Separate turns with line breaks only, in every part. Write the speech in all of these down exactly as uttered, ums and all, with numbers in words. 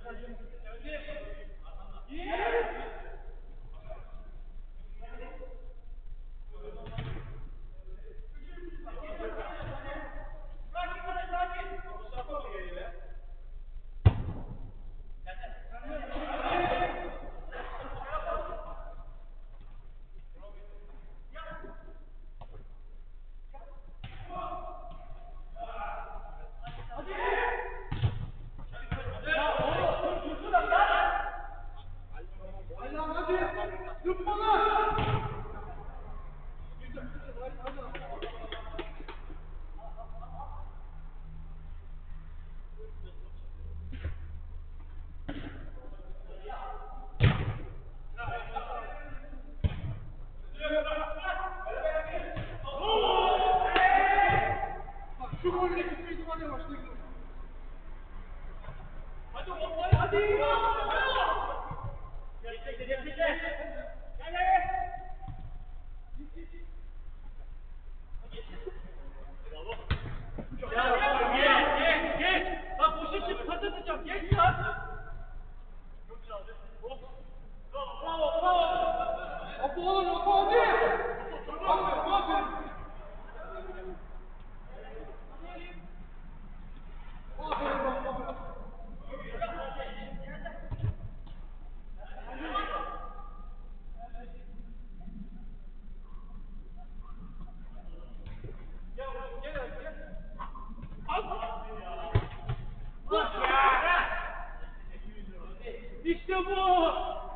İşte bu!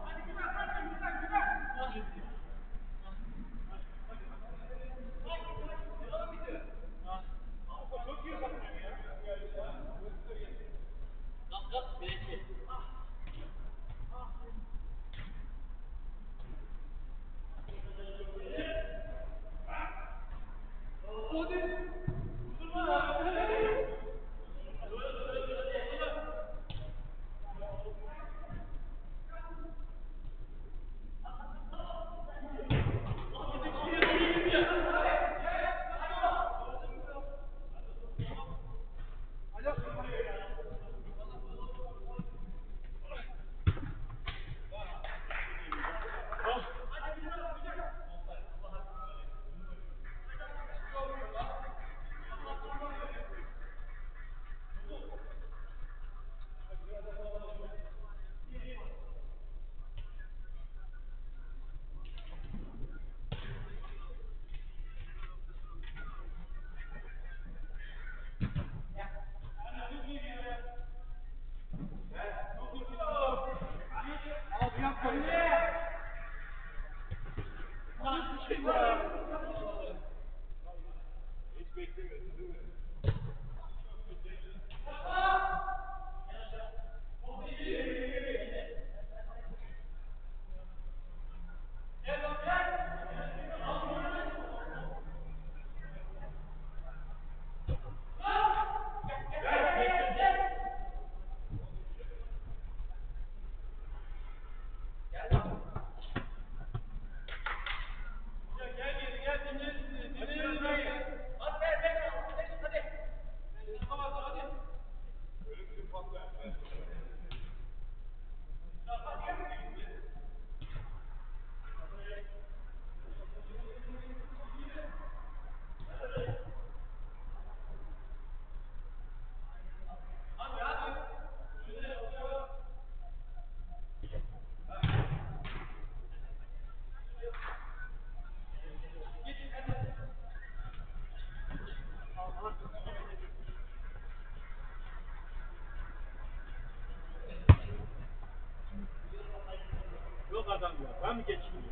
Yok adam ya. Ben mi geçeyim?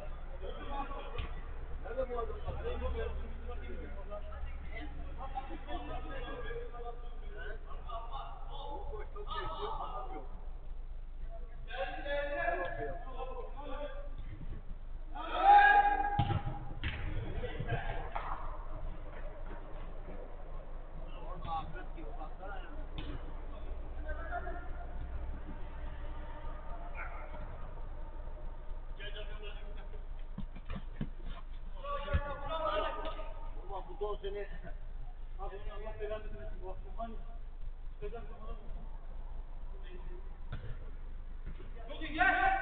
Nerede bu adam? Bu seni Allah belanı versin. Bu akşam hani çıkacak mı?
Çok iyi gel.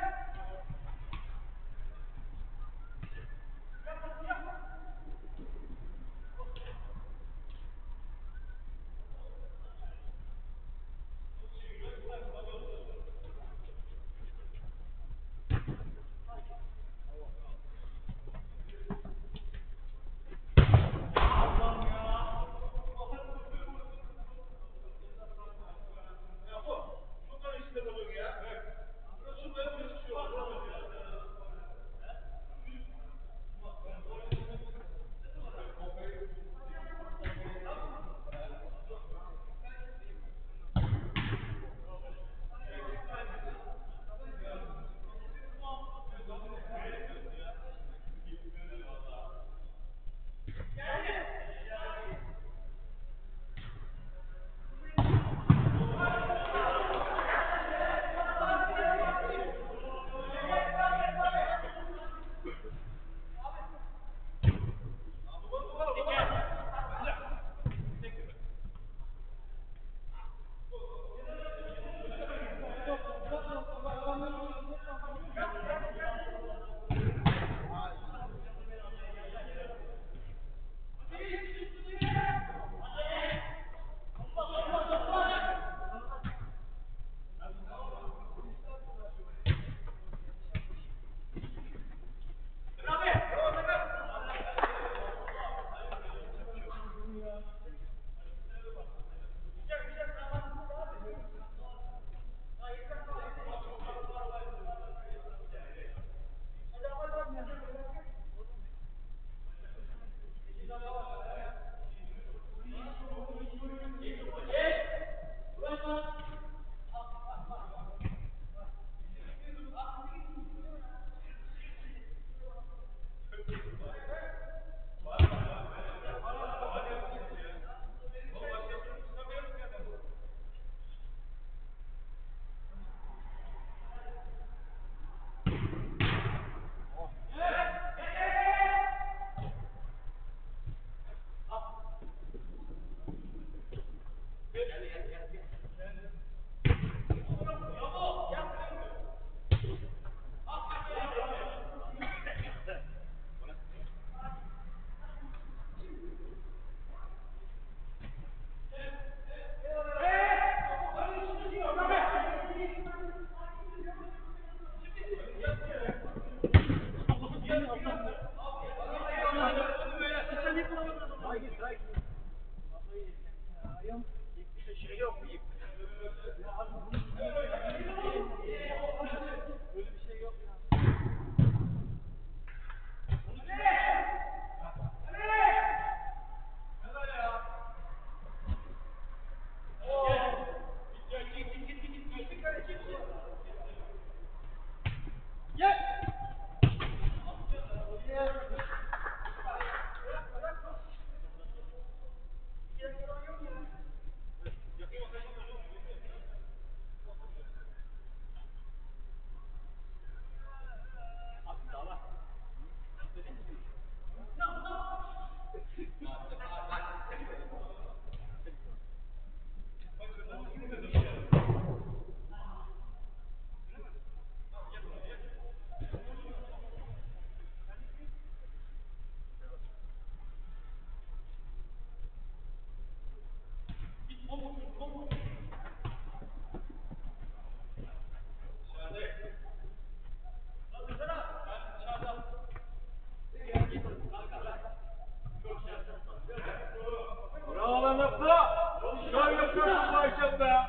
Bravo lan Nokta. Şöyle yapıyorsun bu akşam be.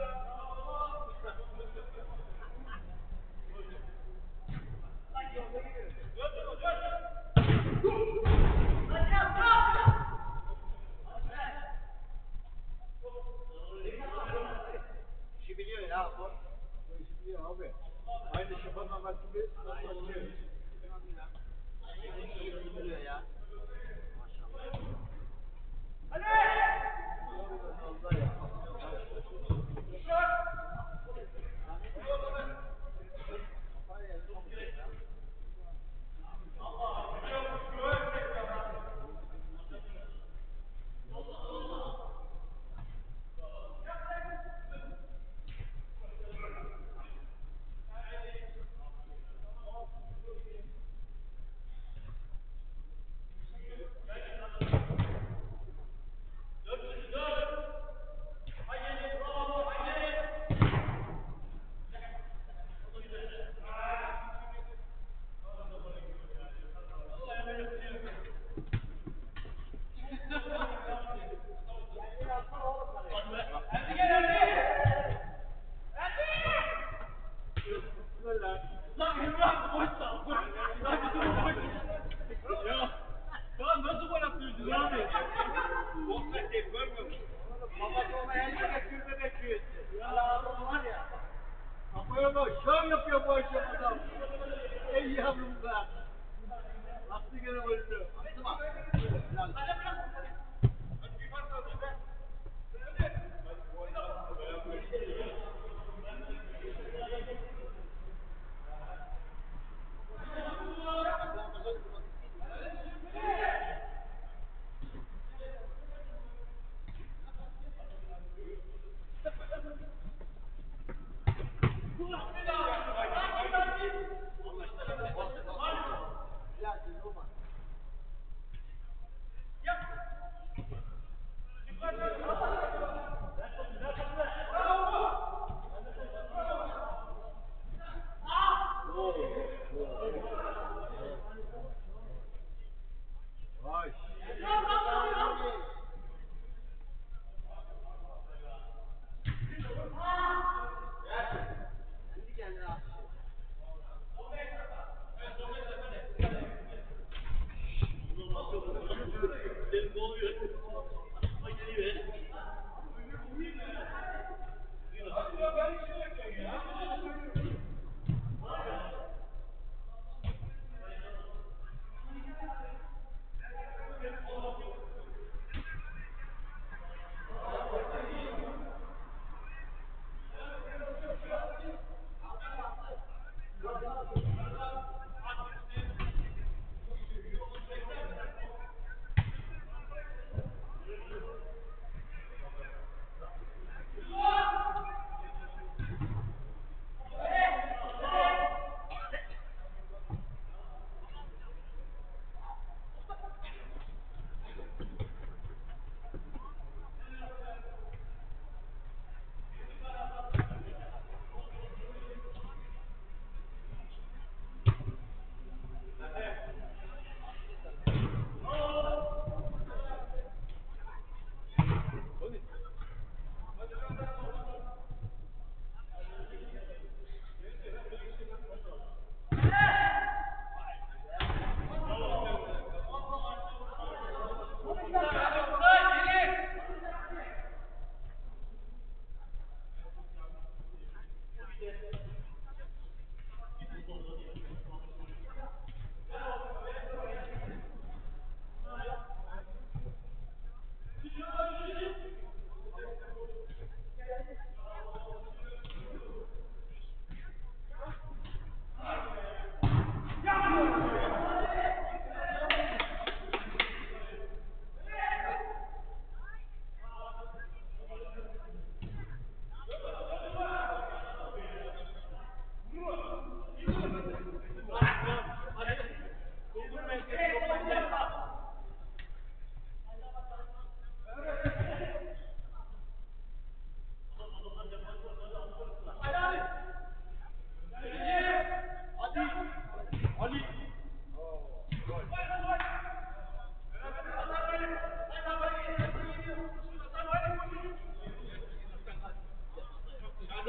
İşi biliyor ya bu. Bu işi biliyor abi. Aynı şafanın bak gibi. İyi biliyor ya. Maşallah. Hadi!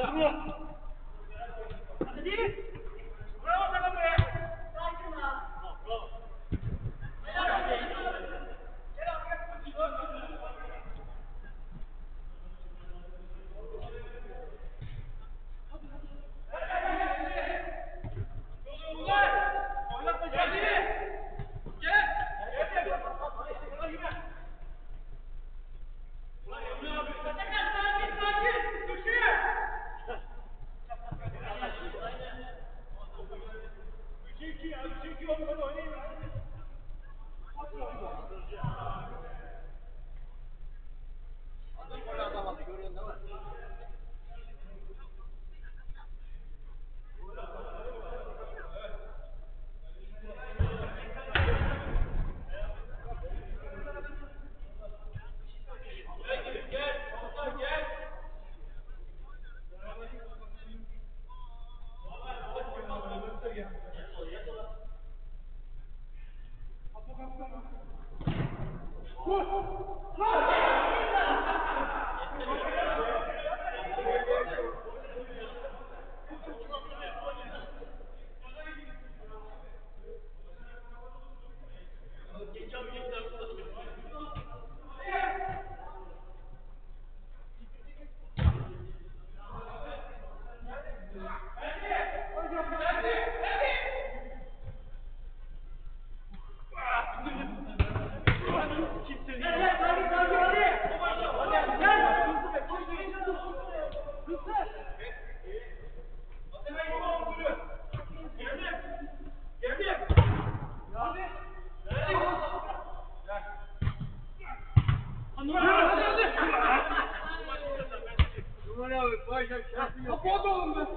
Kapat oğlum be.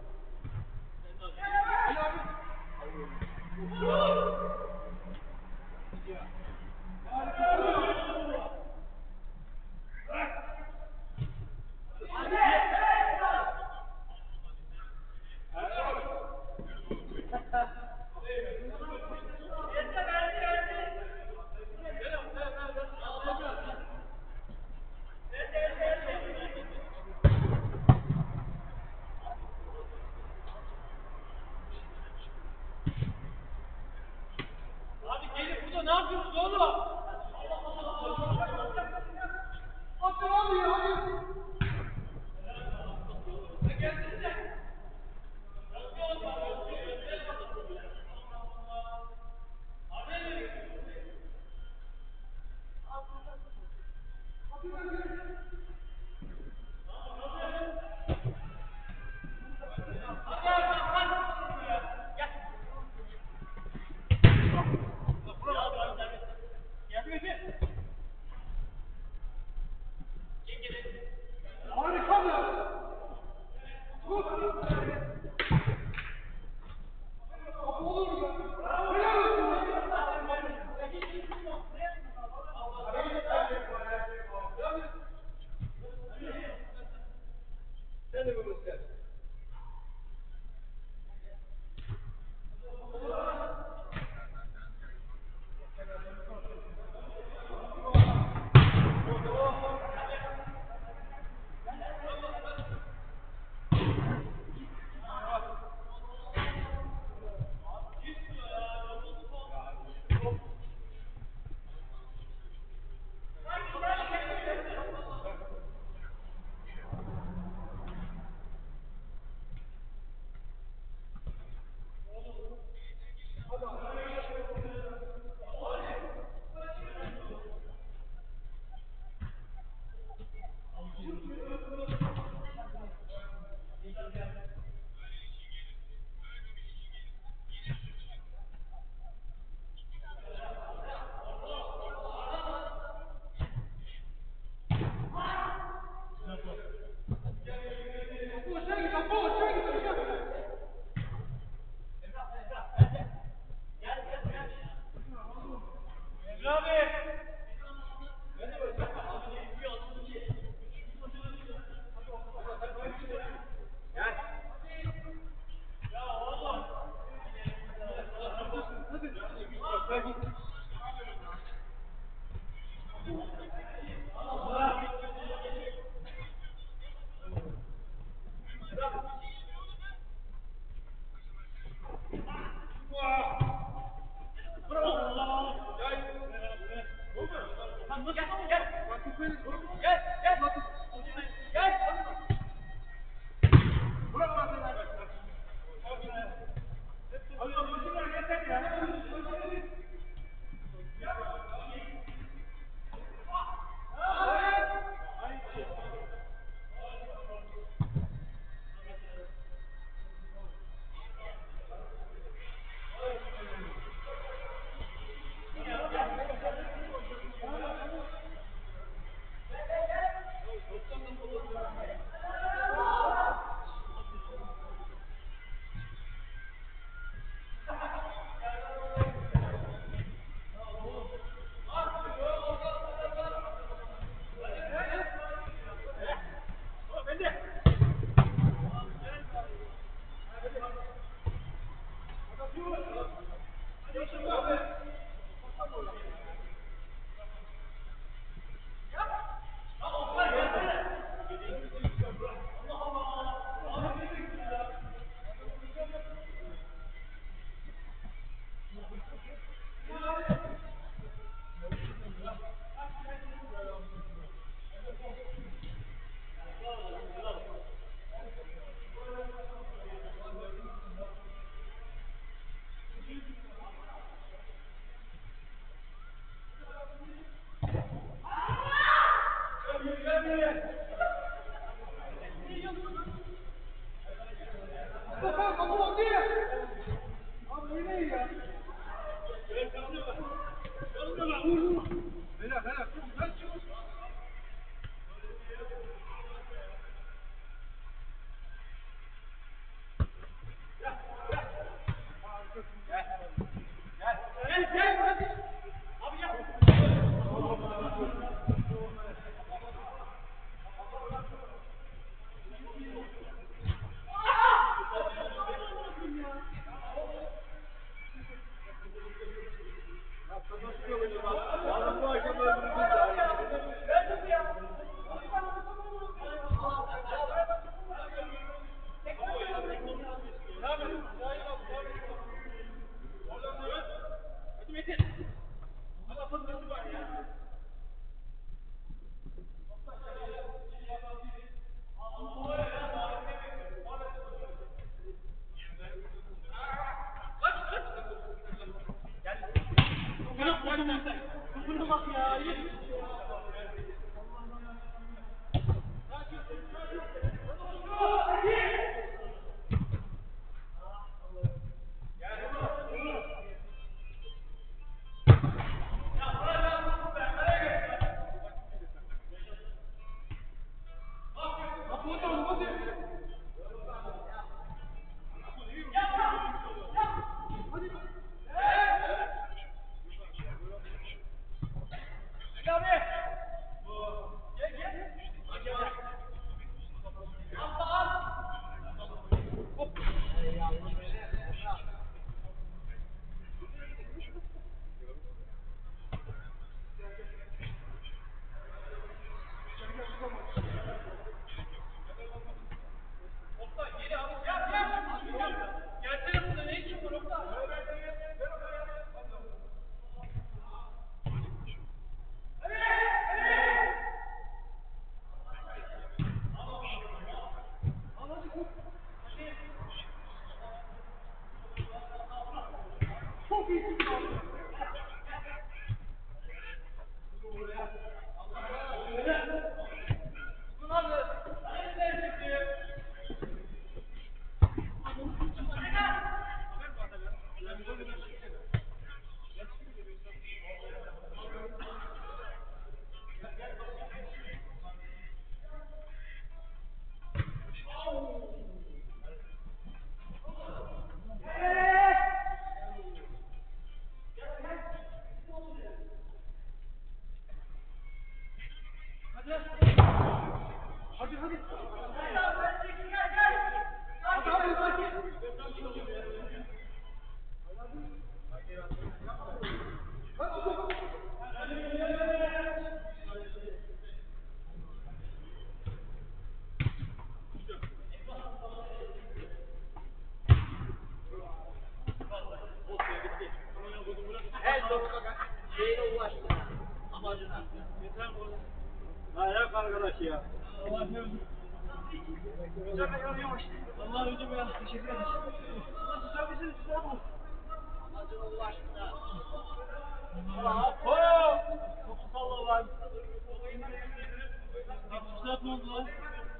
Abi gelip burada ne yapıyorsunuz oğlum? Atın abi ya hadi. Harika be. Olur mu? Helal olsun. Sen de bunu ister. Allah ne özür.
Güzel bir yavaş.
Allah hocam ya.
Teşekkür ederiz. Nasıl servisin üstüne bu?
Acına ulaştı da.
Hop! Topu salla lan. Kaç saat mi oldu lan?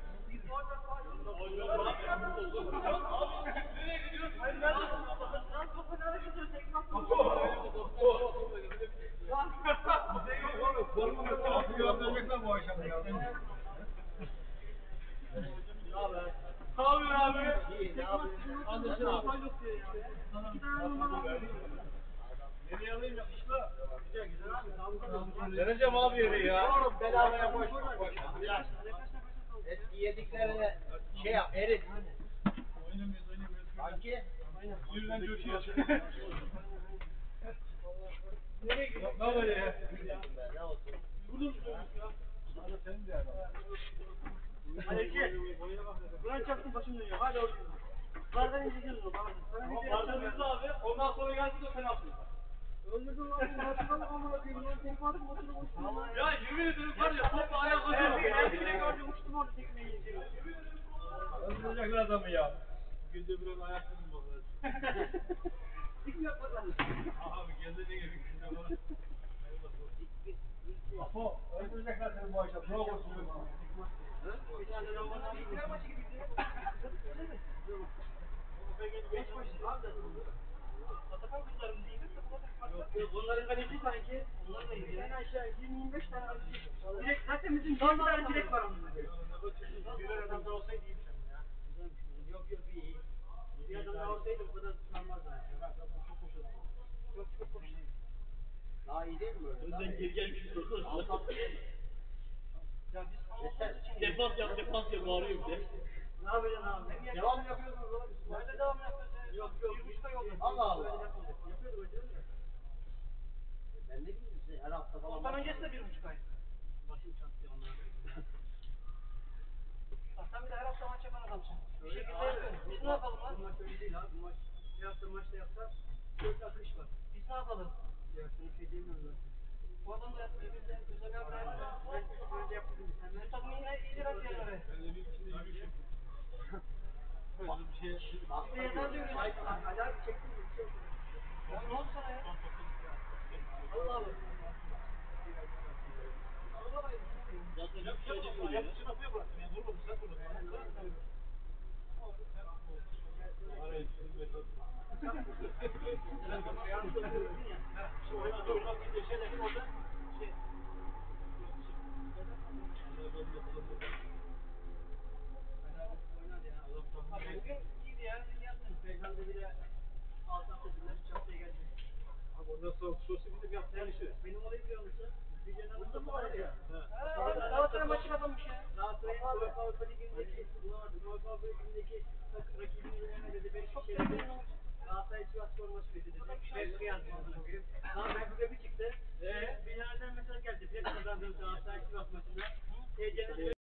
Nereye gidiyorsun? Hayır ben de.
Lan topu nereye gidiyor? Tekme atma.
Gördürecekler bu akşam ya.
Ne yapıyorsun abi?
İyi, ne yapıyorsun?
Anlaşıldı abi.
İki tane numara var.
Nereye alayım yakışıklı? Güzel güzel abi.
Vereceğim abi yeri ya.
Oğlum bedavaya boş boş. Biraz. Eski yediklerini şey yap, erit.
Oynamayız oynamayız.
Sanki.
Birden coşuyor. Nereye gidiyorsun? Ne var ya?
Ne olsun?
Burada mı ya?
Hadi senin de adam.
Hadi iki. Buran çarptın başım dönüyor. Hadi oğlum. Bardan izleyeceğiz o. Bardan.
Pardonunuz abi. Ondan sonra gelsin de penaltı.
Öldürdün lan bunu. Hatırlamak amına koyayım. Lan tekme atıp motoru uçtum.
Ya yemin ederim var ya topla ayağa
Ben
kalkıyor.
bir de gördüm uçtum orada tekmeyi yiyeceğim.
Öldürecekler adamı ya. Bugün de biraz ayaksızım bozuldu.
Dik mi yapmadın?
Abi gezecek gibi günde var. Apo, öldürecekler seni bu akşam. Ne olursun öyle.
Bir tane de var. İkram maçı gibi. Beş maçı abi de. Atakan kızlarım değil mi? Yok yok onların kaleci sanki. Onlar da iyi. En aşağı yirmi yirmi beş tane kaleci. Direkt zaten bizim dört tane direkt var onlarda.
Birer adam da olsaydı iyiymiş ama ya.
Yok yok iyi. Bir adam daha olsaydı bu kadar tutanmazdı.
Çok hoş adam.
Yok çok hoş.
Daha iyi değil mi böyle?
Önden geri gelmiş soru.
Alt alt değil mi?
Ya biz
Yeter.
Defans yap defans yap bağırıyor bir de.
ne yapacaksın abi?
Devam mı yapıyorsunuz oğlum?
Nerede devam yapıyorsun? Yok yok. Bir buçuk ay oldu.
Allah Allah.
Yapıyorduk önceden de.
Ben ne bileyim size her hafta falan.
Ondan öncesi de bir buçuk ay. Başım çattı onlara. Bak sen bir de her hafta maç yapan adamsın. Bir şekilde yapıyorsun. Biz ne yapalım lan? Bu maç öyle değil abi. Bu maç bir hafta maçta yapsak sürekli akış var. Biz ne yapalım? Ya sana şey diyemiyorum zaten. Bu adam da yapmıyor. Biz de özel bir hafta yapmıyoruz. Ben önce yaptık biz. Sen de takımın yine iyidir hadi yerlere.
Ben evin içinde yürüyüş yapıyorum. Böyle bir şey.
Bir de yazar diyoruz. Ay, Ali abi çektin mi? Bir şey yok. Ya ne oldu sana ya? Allah Allah.
Zaten yok şey